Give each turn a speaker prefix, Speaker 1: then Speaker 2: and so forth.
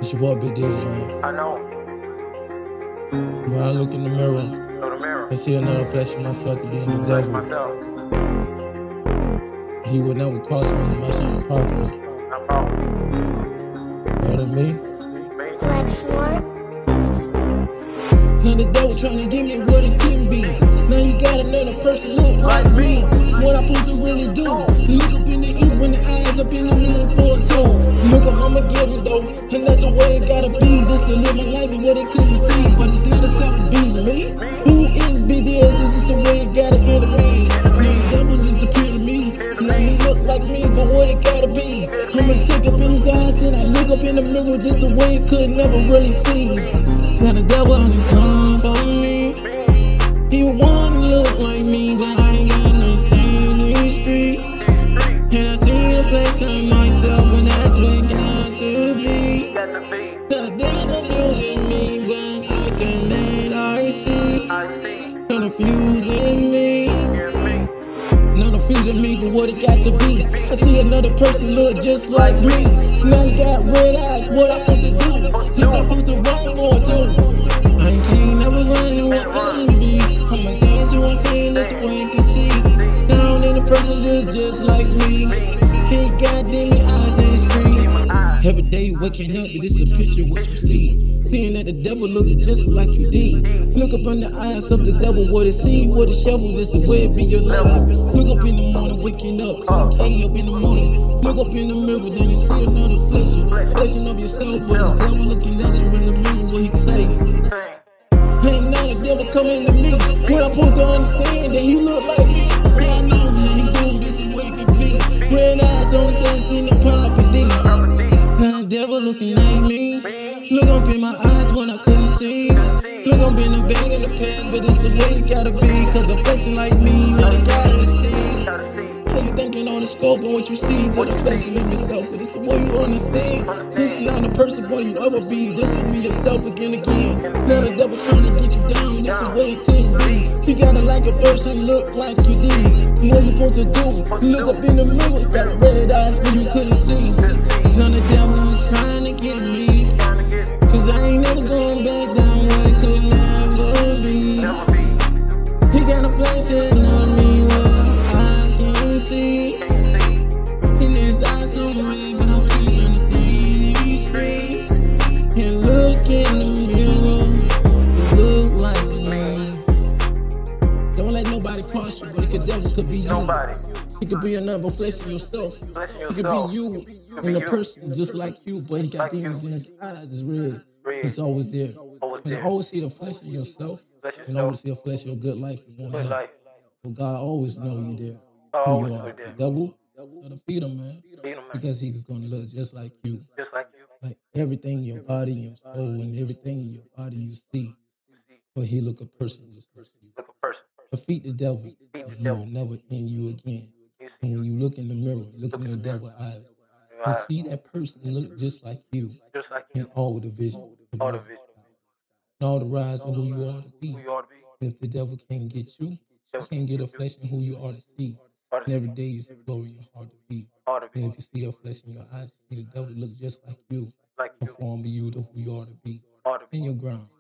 Speaker 1: It's your boy Big Deal, man.
Speaker 2: I know.
Speaker 1: When I look in the mirror,
Speaker 2: Through the mirror.
Speaker 1: I see another flesh of myself to be in the
Speaker 2: Flesh
Speaker 1: devil.
Speaker 2: myself.
Speaker 1: He would never cross me in my son property.
Speaker 2: I'm wrong.
Speaker 1: You know what I mean? Now the devil trying to give me what it can be. Now you got another person look like me. What I'm supposed to really do? Look up in the ear when the eyes up in the mirror for a two. Look up, I'ma give it though, and that's the way it gotta be. Just to live my life and what it couldn't see. But it's not a self be me. Who is Big Deal? This is the way it gotta be to me. Now the devil just appear to me. Now he look like me, but what it gotta be. I'ma take up in his eyes and I look up in the mirror just the way it could never really see. Now the devil only come for me. He wanna look like me, but I ain't got no stay in these streets. And I see a place on myself, and that's where it got to be. Now the devil abusing me, but I can let I see. Now the fusing me. Now the fusing me for what it got to be. I see another person look just like me. Now you got red eyes, what I supposed to do? If I supposed to run more too. I can't never run what I wanna be. I'ma change you one thing, that's the way you can see. Now then the person look just like me. He got demon eyes in the street. Every day you waking up, this is a picture of what you see. Seeing that the devil look just like you did. Look up in the eyes of the devil, what it see, what it shovel, this is where it be your level. Look up in the morning, waking up, so hey up in the morning. Look up in the mirror, then you see another fleshing of yourself, but this devil looking at you in the mirror, what he can say. Ain't now the devil coming to me. What I'm supposed to understand, that he look like me. Yeah, I know that he doing this is way to be. Red eyes, don't see no property. Now the devil looking like me. Look up in my eyes when I couldn't see. Look up in the bag in the past, but it's the way it gotta be. Cause a person like me, what I gotta see. How you thinking on the scope and what you see? What a reflection of yourself, but it's the way you understand. This is not the person what you ever be. This is be yourself again. Now the devil trying to get you down, that's the way it could be. You gotta like a person, look like you did. What you supposed to do? Look up in the mirror, got red eyes, but you couldn't see. Now the devil trying to get me, cause I ain't never going back down where it could never be. He got a flashing on me where I can't see. In his eyes on me, but I'm feeling the thing he's free. And look in the mirror, look like me. Don't let nobody cross you, but it could be you. It could be another flesh of yourself. It could be you and a person just like you, but he got demons in his eyes, is red. It's always there. And always see the flesh of yourself, and always see a flesh of your good life. But God always know you there. Who you are. The devil, gotta feed him, man. Because he's gonna look just like you. Like everything in your body, your soul, and everything in your body you see. But he look a person just like you. Defeat the devil, and he will never end you again. And when you look in the mirror, look in the devil's eyes, you see that person look just like you in all the vision of your and all the rise of who you are to be. And if the devil can't get you, he can't get a flesh in who you are to see. And every day you see glory in your heart to be. And if you see a flesh in your eyes, you see the devil look just like you, conform to you to who you are to be. In your ground.